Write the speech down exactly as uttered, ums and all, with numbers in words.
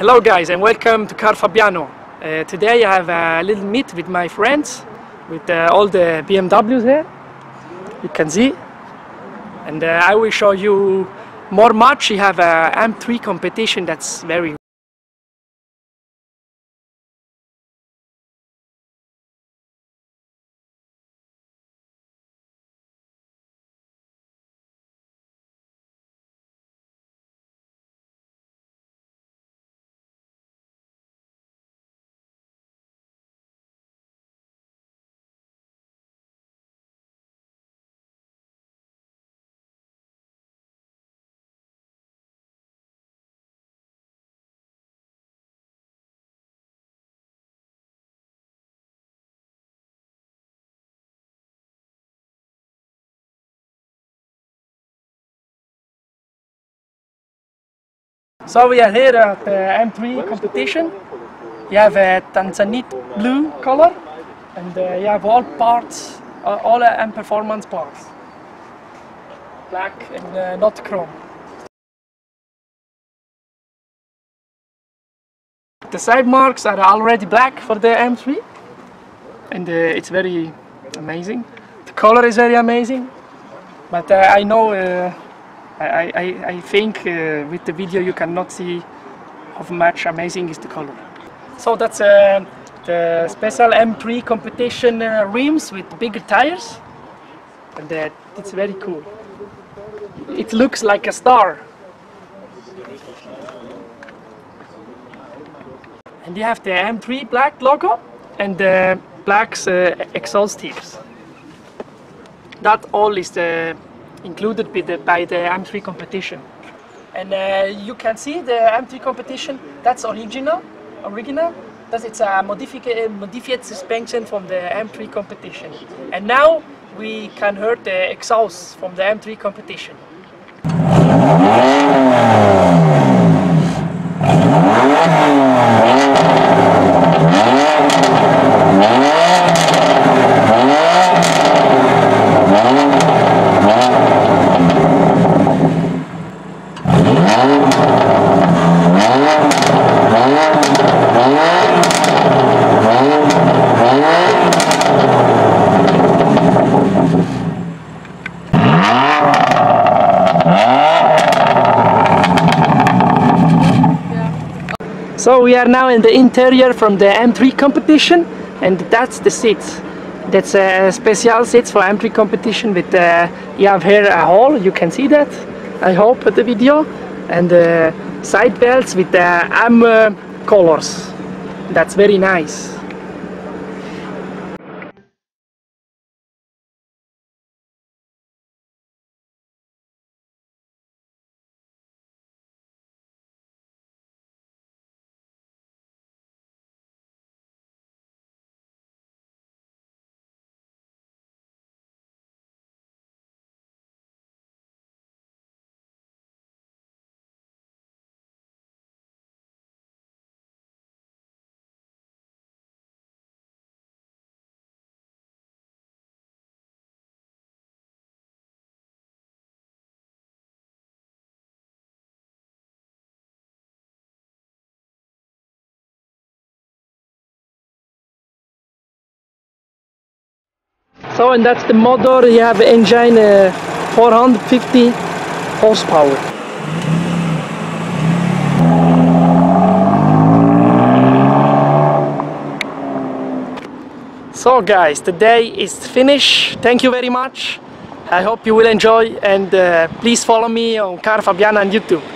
Hello guys and welcome to Car Fabiano. Uh, today I have a little meet with my friends, with uh, all the B M Ws here, you can see. And uh, I will show you more much. You have a M three competition that's very So we are here at the M three competition. You have a Tanzanite blue color, and uh, you have all parts, uh, all uh, M performance parts, black and uh, not chrome. The side marks are already black for the M three, and uh, it's very amazing. The color is very amazing, but uh, I know. Uh, I, I, I think uh, with the video you cannot see how much amazing is the color. So that's uh, the special M three competition uh, rims with bigger tires, and uh, it's very cool. It looks like a star. And you have the M three black logo and the black uh, exhaust tips. That all is the included by the, by the M three competition. And uh, you can see the M three competition, that's original, original. That's it's a modified, modified suspension from the M three competition. And now we can hear the exhaust from the M three competition. So we are now in the interior from the M three competition, and that's the seats. That's a special seats for M three competition with uh, you have here a hole, you can see that, I hope, at the video, and uh, side belts with the M uh, colors. That's very nice. So, and that's the motor. You have engine uh, four hundred fifty horsepower. So guys, the day is finished. Thank you very much. I hope you will enjoy, and uh, please follow me on Car Fabiano on YouTube.